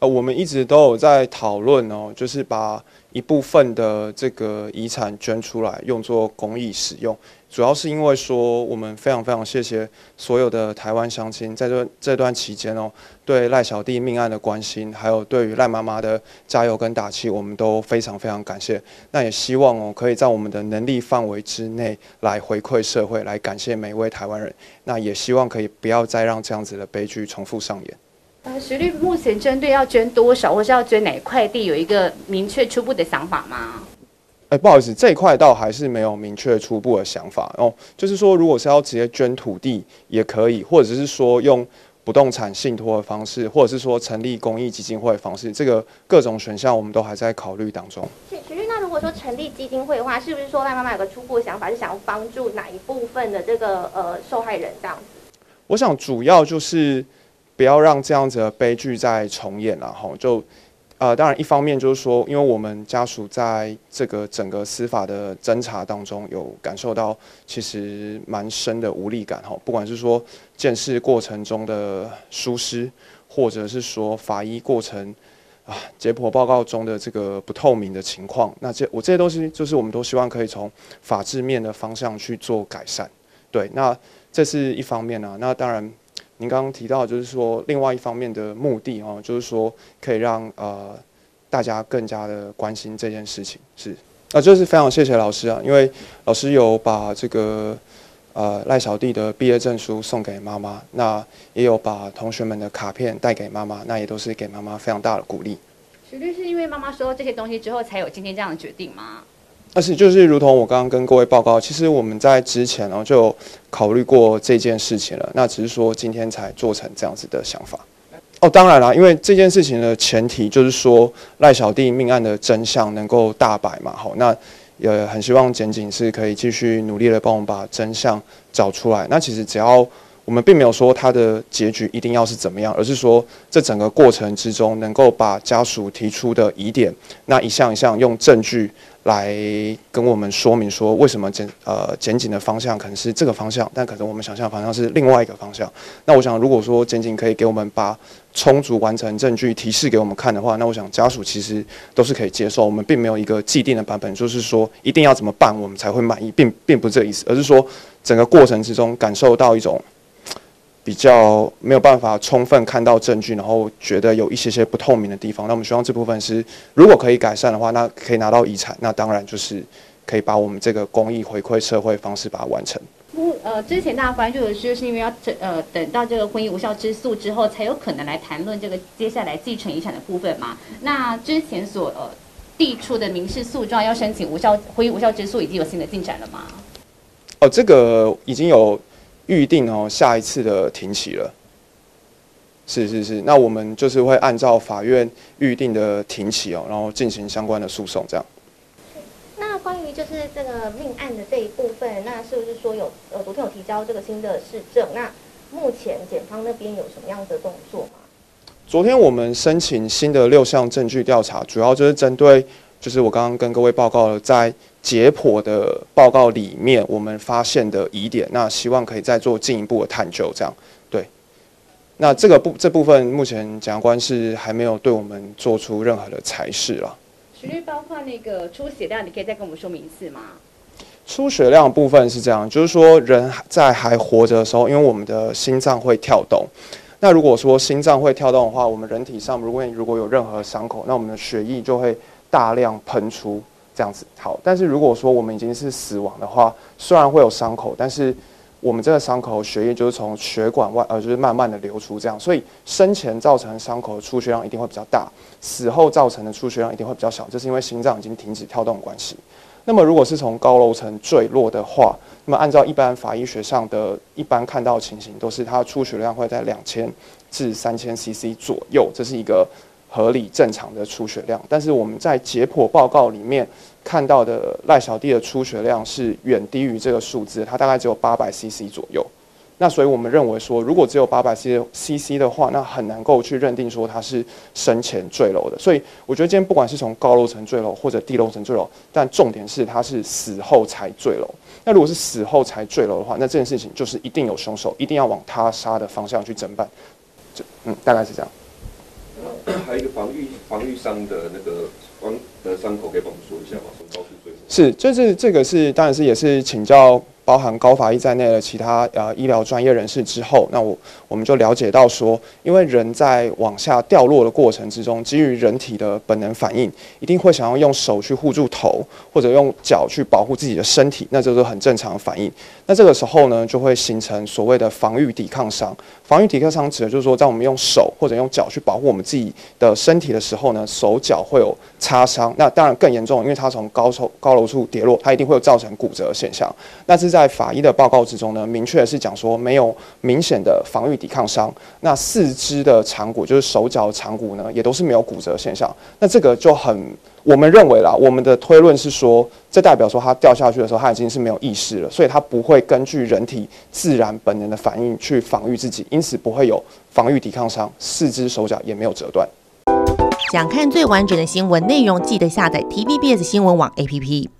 我们一直都有在讨论哦，就是把一部分的这个遗产捐出来，用作公益使用。主要是因为说，我们非常非常谢谢所有的台湾乡亲在这段期间哦，对赖小弟命案的关心，还有对于赖妈妈的加油跟打气，我们都非常非常感谢。那也希望哦，可以在我们的能力范围之内来回馈社会，来感谢每一位台湾人。那也希望可以不要再让这样子的悲剧重复上演。 徐律目前针对要捐多少，或是要捐哪一块地，有一个明确初步的想法吗？ 不好意思，这一块倒还是没有明确初步的想法哦。就是说，如果是要直接捐土地也可以，或者是说用不动产信托的方式，或者是说成立公益基金会的方式，这个各种选项我们都还在考虑当中。 徐律，那如果说成立基金会的话，是不是说赖妈妈有个初步的想法，是想要帮助哪一部分的这个受害人这样子？ 我想主要就是不要让这样子的悲剧再重演了哈。当然一方面就是说，因为我们家属在这个整个司法的侦查当中有感受到其实蛮深的无力感哈，不管是说鉴识过程中的疏失，或者是说法医过程解剖报告中的这个不透明的情况，那这些东西就是我们都希望可以从法治面的方向去做改善。对，那这是一方面啊，那当然。您刚刚提到，就是说另外一方面的目的哦，就是说可以让大家更加的关心这件事情，就是非常谢谢老师啊，因为老师有把这个赖小弟的毕业证书送给妈妈，那也有把同学们的卡片带给妈妈，那也都是给妈妈非常大的鼓励。 徐律是因为妈妈收到这些东西之后，才有今天这样的决定吗？ 但是就是如同我刚刚跟各位报告，其实我们在之前就有考虑过这件事情了，那只是说今天才做成这样子的想法。当然啦，因为这件事情的前提就是说赖小弟命案的真相能够大白嘛，好，那也很希望检警是可以继续努力的帮我们把真相找出来。那其实只要我们并没有说他的结局一定要是怎么样，而是说这整个过程之中能够把家属提出的疑点，那一项一项用证据来跟我们说明说为什么检警的方向可能是这个方向，但可能我们想象的方向是另外一个方向。那我想，如果说检警可以给我们把充足完整证据提示给我们看的话，那我想家属其实都是可以接受。我们并没有一个既定的版本，就是说一定要怎么办我们才会满意，并不是这个意思，而是说整个过程之中感受到一种比较没有办法充分看到证据，然后觉得有一些不透明的地方。那我们希望这部分是，如果可以改善的话，那可以拿到遗产，那当然就是可以把我们这个公益回馈社会方式把它完成。 之前大家关注的是因为要等到这个婚姻无效之诉之后，才有可能来谈论这个接下来继承遗产的部分嘛？那之前所递出的民事诉状要申请婚姻无效之诉，已经有新的进展了吗？ 这个已经有预定下一次的庭期了。是，那我们就是会按照法院预定的庭期然后进行相关的诉讼，这样。 那关于就是这个命案的这一部分，那是不是说昨天有提交这个新的事证？那目前检方那边有什么样的动作吗？ 昨天我们申请新的6项证据调查，主要就是针对就是我刚刚跟各位报告了，在解剖的报告里面我们发现的疑点，那希望可以再做进一步的探究，这样。对。那这部分目前检察官是还没有对我们做出任何的裁示啦。 徐律包括那个出血量，你可以再跟我们说明一次吗？ 出血量的部分是这样，就是说人在还活着的时候，因为我们的心脏会跳动。那如果说心脏会跳动的话，我们人体上如果有任何伤口，那我们的血液就会大量喷出，这样子。好，但是如果说我们已经是死亡的话，虽然会有伤口，但是我们这个伤口血液就是从血管外就是慢慢的流出，这样，所以生前造成伤口的出血量一定会比较大，死后造成的出血量一定会比较小，这是因为心脏已经停止跳动的关系。那么如果是从高楼层坠落的话，那么按照一般法医学上的一般看到的情形，都是它的出血量会在2000至3000 cc 左右，这是一个合理正常的出血量。但是我们在解剖报告里面看到的赖小弟的出血量是远低于这个数字，它大概只有800 cc 左右。那所以我们认为说，如果只有800 cc 的话，那很难够去认定说它是生前坠楼的。所以我觉得今天不管是从高楼层坠楼或者低楼层坠楼，但重点是它是死后才坠楼。那如果是死后才坠楼的话，那这件事情就是一定有凶手，一定要往他杀的方向去侦办。大概是这样。 还有一个防御伤的那个伤口，可以帮我们说一下吗？从高处坠落。 是，这个是当然是也是请教包含高法医在内的其他医疗专业人士之后，那我们就了解到说，因为人在往下掉落的过程之中，基于人体的本能反应，一定会想要用手去护住头，或者用脚去保护自己的身体，那这是很正常的反应。那这个时候呢，就会形成所谓的防御抵抗伤。防御抵抗伤指的就是说，在我们用手或者用脚去保护我们自己的身体的时候呢，手脚会有擦伤。那当然更严重，因为它从高楼处跌落，它一定会有造成骨折的现象。那是在法医的报告之中呢，明确的是讲说没有明显的防御抵抗伤。那四肢的长骨，就是手脚的长骨呢，也都是没有骨折现象。那这个就我们认为啦，我们的推论是说，这代表说他掉下去的时候，他已经是没有意识了，所以他不会根据人体自然本能的反应去防御自己，因此不会有防御抵抗伤，四肢手脚也没有折断。 想看最完整的新闻内容，记得下载 TVBS 新闻网 APP。